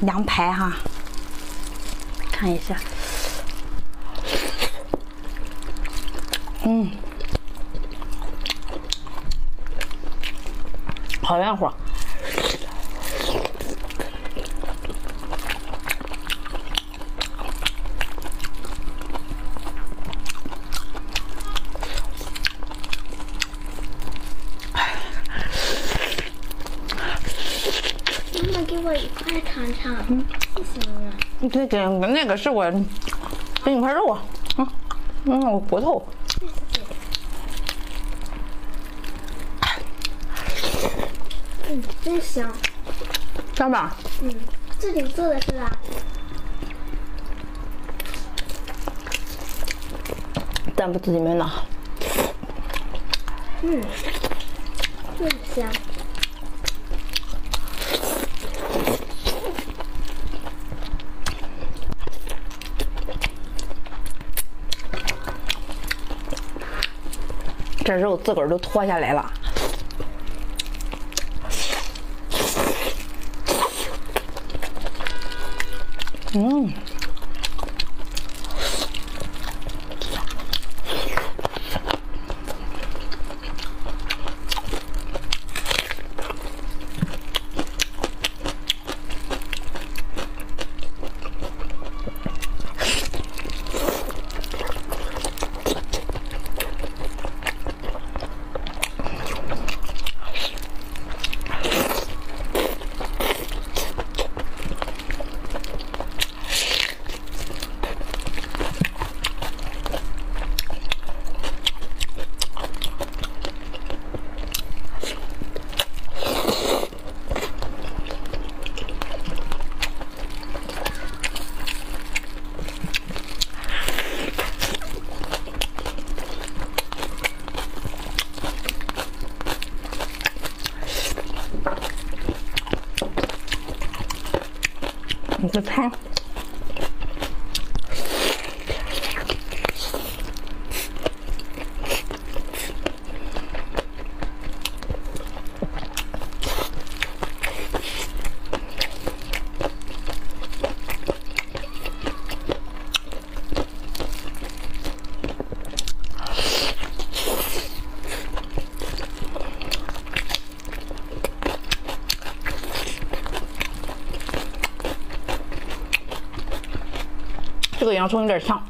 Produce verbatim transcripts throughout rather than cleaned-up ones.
羊排哈，看一下，嗯，好软和。 妈妈给我一块尝尝，嗯，谢谢妈妈。 对对，那个是我给你块肉啊，嗯嗯，我骨头。 嗯，真香。 香吧？ 嗯，自己做的是吧？ 咱不自己焖的。 嗯，真香。 这肉自个儿都脱下来了。嗯。你这汤，这个洋葱有点呛。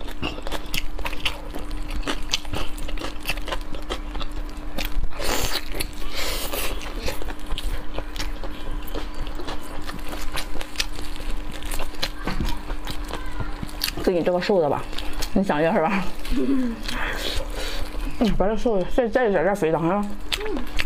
给你这个瘦的吧，你想要是吧？嗯，把这瘦的再再在这肥的哈。嗯。